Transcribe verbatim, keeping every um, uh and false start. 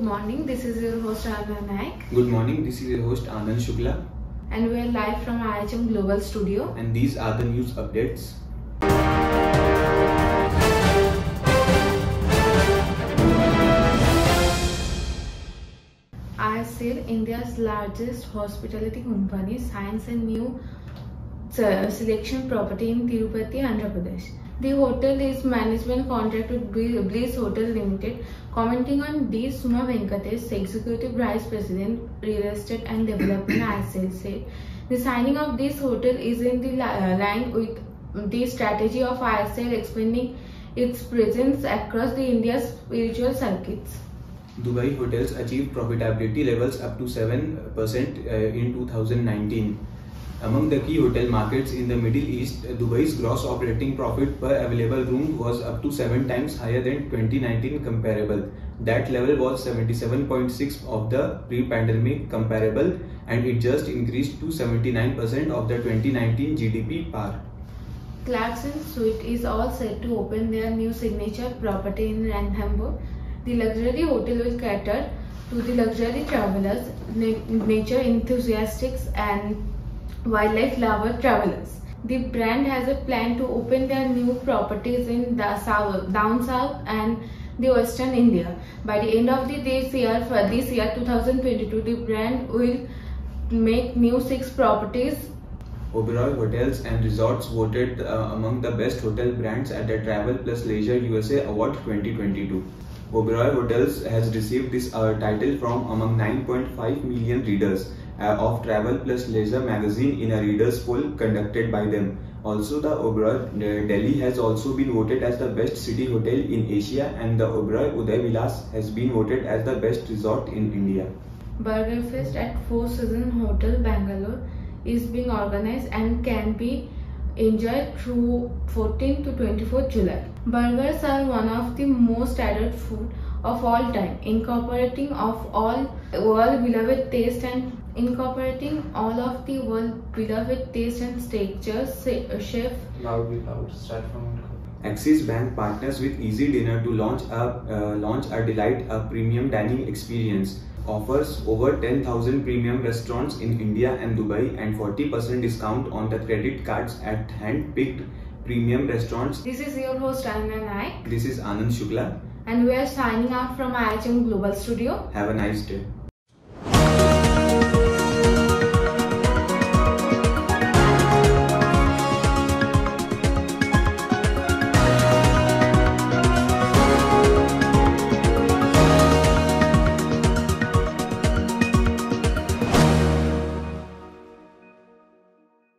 morning, this is your host Arna Naik. Good morning, this is your host Anand Shukla. And we are live from I H M Global Studio. And these are the news updates. I S L, India's largest hospitality company, signs a new selection property in Tirupati, Andhra Pradesh. The hotel is management contract with Bliss Hotel Limited. Commenting on this, Suma Venkatesh, Executive Vice President, Real Estate and Development I S L, said the signing of this hotel is in the line with the strategy of I S L expanding its presence across the India's spiritual circuits. Dubai hotels achieved profitability levels up to seven percent uh, in two thousand nineteen. Among the key hotel markets in the Middle East, Dubai's gross operating profit per available room was up to seven times higher than twenty nineteen comparable. That level was seventy-seven point six of the pre-pandemic comparable, and it just increased to seventy-nine percent of the twenty nineteen G D P par. Clarkson Suite is all set to open their new signature property in Ranthambore. The luxury hotel will cater to the luxury travelers, nature enthusiasts, and wildlife lover travelers. The brand has a plan to open their new properties in the south, down south and the western India. By the end of the this year, for this year two thousand twenty-two, the brand will make new six properties. Oberoi Hotels and Resorts voted uh, among the best hotel brands at the Travel Plus Leisure U S A Award twenty twenty-two. Oberoi Hotels has received this uh, title from among nine point five million readers uh, of Travel Plus Leisure magazine in a readers poll conducted by them. Also, the Oberoi uh, Delhi has also been voted as the best city hotel in Asia, and the Oberoi Uday Vilas has been voted as the best resort in India. Burger Fest at Four Seasons Hotel, Bangalore is being organized and can be enjoyed through fourteenth to twenty-fourth July. Burgers are one of the most added food of all time, incorporating of all world beloved taste and incorporating all of the world beloved taste and textures. Chef Loudly loud. Start from. Axis Bank partners with Easy Dinner to launch a uh, launch a delight a premium dining experience. Offers over ten thousand premium restaurants in India and Dubai and forty percent discount on the credit cards at hand-picked premium restaurants. This is your host Arna Naik. This is Anand Shukla. And we are signing out from I H M Global Studio. Have a nice day.